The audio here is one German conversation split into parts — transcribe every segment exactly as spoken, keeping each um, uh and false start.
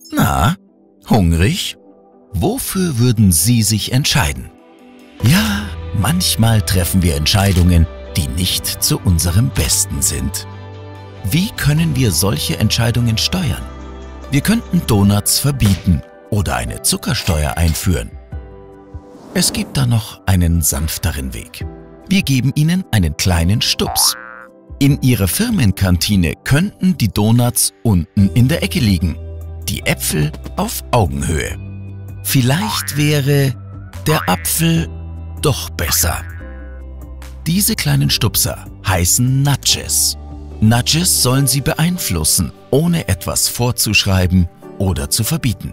Na, hungrig? Wofür würden Sie sich entscheiden? Ja, manchmal treffen wir Entscheidungen, die nicht zu unserem Besten sind. Wie können wir solche Entscheidungen steuern? Wir könnten Donuts verbieten oder eine Zuckersteuer einführen. Es gibt da noch einen sanfteren Weg. Wir geben Ihnen einen kleinen Stups. In Ihrer Firmenkantine könnten die Donuts unten in der Ecke liegen, die Äpfel auf Augenhöhe. Vielleicht wäre der Apfel doch besser. Diese kleinen Stupser heißen Nudges. Nudges sollen Sie beeinflussen, ohne etwas vorzuschreiben oder zu verbieten.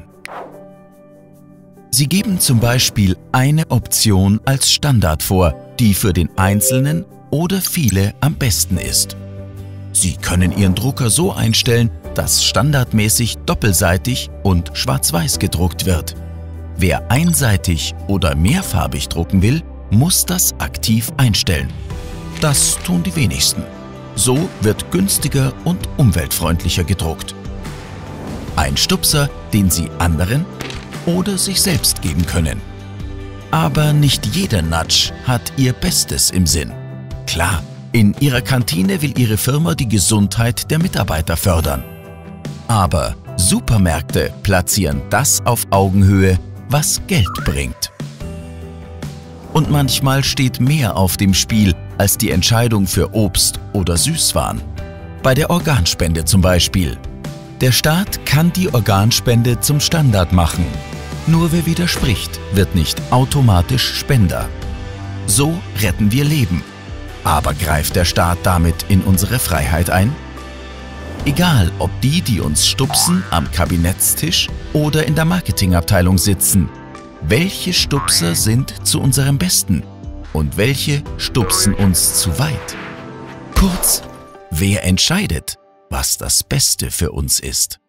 Sie geben zum Beispiel eine Option als Standard vor, die für den Einzelnen oder viele am besten ist. Sie können Ihren Drucker so einstellen, dass standardmäßig doppelseitig und schwarz-weiß gedruckt wird. Wer einseitig oder mehrfarbig drucken will, muss das aktiv einstellen. Das tun die wenigsten. So wird günstiger und umweltfreundlicher gedruckt. Ein Stupser, den Sie anderen oder sich selbst geben können. Aber nicht jeder Nudge hat Ihr Bestes im Sinn. Klar, in Ihrer Kantine will Ihre Firma die Gesundheit der Mitarbeiter fördern. Aber Supermärkte platzieren das auf Augenhöhe, was Geld bringt. Und manchmal steht mehr auf dem Spiel als die Entscheidung für Obst oder Süßwaren. Bei der Organspende zum Beispiel. Der Staat kann die Organspende zum Standard machen. Nur wer widerspricht, wird nicht automatisch Spender. So retten wir Leben. Aber greift der Staat damit in unsere Freiheit ein? Egal, ob die, die uns stupsen, am Kabinettstisch oder in der Marketingabteilung sitzen. Welche Stupser sind zu unserem Besten und welche stupsen uns zu weit? Kurz, wer entscheidet, was das Beste für uns ist?